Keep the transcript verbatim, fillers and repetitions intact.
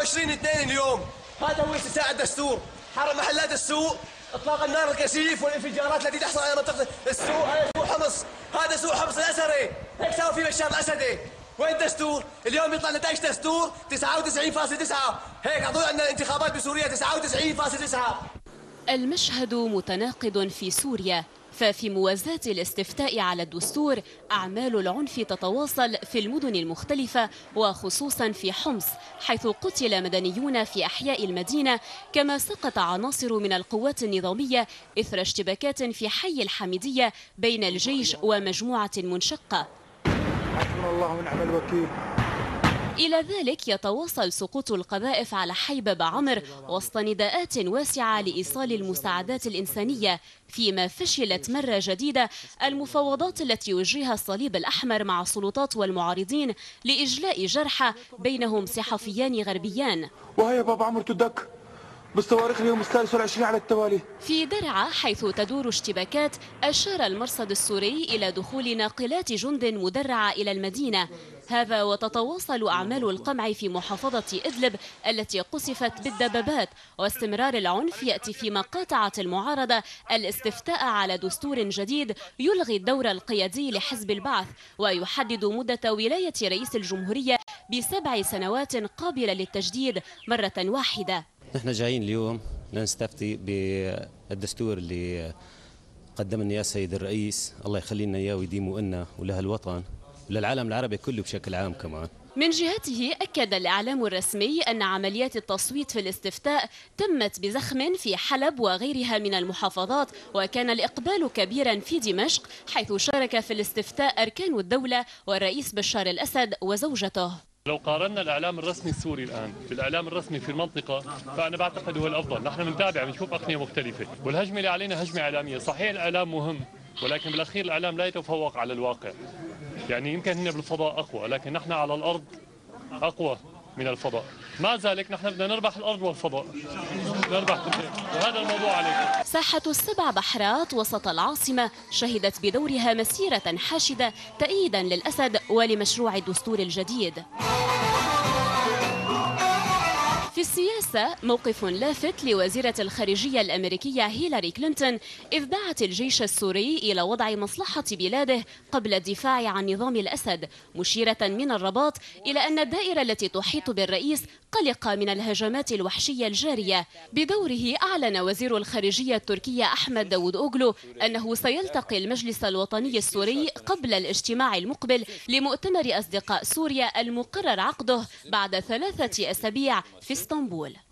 وعشرين اثنين اليوم، هذا هو استفتاء الدستور، حرم محلات السوق، اطلاق النار الكثيف والانفجارات التي تحصل على منطقه السوق. هذا سوق حمص، هذا سوق حمص الاسري، هيك سوى في بشار الاسدي. وين الدستور؟ اليوم يطلع نتائج دستور تسعة وتسعين فاصلة تسعة، هيك اعطونا عندنا انتخابات بسوريا تسعة وتسعين فاصلة تسعة. المشهد متناقض في سوريا، ففي موازاة الاستفتاء على الدستور أعمال العنف تتواصل في المدن المختلفة وخصوصا في حمص، حيث قتل مدنيون في أحياء المدينة، كما سقط عناصر من القوات النظامية إثر اشتباكات في حي الحميدية بين الجيش ومجموعة منشقة. حسبنا الله ونعم الوكيل. إلى ذلك يتواصل سقوط القذائف على حي باب عمر وسط نداءات واسعة لإيصال المساعدات الإنسانية، فيما فشلت مرة جديدة المفاوضات التي يجريها الصليب الأحمر مع السلطات والمعارضين لإجلاء جرحى بينهم صحفيان غربيان. وهي باب عمر تدك بالصواريخ اليوم الثالث والعشرين على التوالي. في درعا حيث تدور اشتباكات أشار المرصد السوري إلى دخول ناقلات جند مدرعة إلى المدينة، هذا وتتواصل أعمال القمع في محافظة إدلب التي قصفت بالدبابات، واستمرار العنف يأتي فيما قاطعت المعارضة الاستفتاء على دستور جديد يلغي الدور القيادي لحزب البعث ويحدد مدة ولاية رئيس الجمهورية بسبع سنوات قابلة للتجديد مرة واحدة. نحن جايين اليوم لنستفتي بالدستور اللي قدم لنا اياه السيد الرئيس، الله يخلي لنا اياه ويديمه لنا ولها الوطن وللعالم العربي كله بشكل عام كمان. من جهته أكد الإعلام الرسمي أن عمليات التصويت في الاستفتاء تمت بزخم في حلب وغيرها من المحافظات، وكان الإقبال كبيرا في دمشق حيث شارك في الاستفتاء أركان الدولة والرئيس بشار الأسد وزوجته. لو قارنا الإعلام الرسمي السوري الآن بالإعلام الرسمي في المنطقة فأنا بعتقد هو الأفضل. نحن بنتابع بنشوف أقنية مختلفة، والهجمة اللي علينا هجمة إعلامية. صحيح الإعلام مهم، ولكن بالأخير الإعلام لا يتفوق على الواقع. يعني يمكن هن بالفضاء أقوى، لكن نحن على الأرض أقوى من الفضاء. مع ذلك نحن بدنا نربح الأرض والفضاء، نربح كلهم، وهذا الموضوع عليكم. ساحة السبع بحرات وسط العاصمة شهدت بدورها مسيرة حاشدة تأييدا للأسد ولمشروع الدستور الجديد. في السياسة موقف لافت لوزيرة الخارجية الأمريكية هيلاري كلينتون، إذ دعت الجيش السوري إلى وضع مصلحة بلاده قبل الدفاع عن نظام الأسد، مشيرة من الرباط إلى أن الدائرة التي تحيط بالرئيس قلقة من الهجمات الوحشية الجارية. بدوره أعلن وزير الخارجية التركية أحمد داود أوغلو أنه سيلتقي المجلس الوطني السوري قبل الاجتماع المقبل لمؤتمر أصدقاء سوريا المقرر عقده بعد ثلاثة أسابيع في اسطنبول.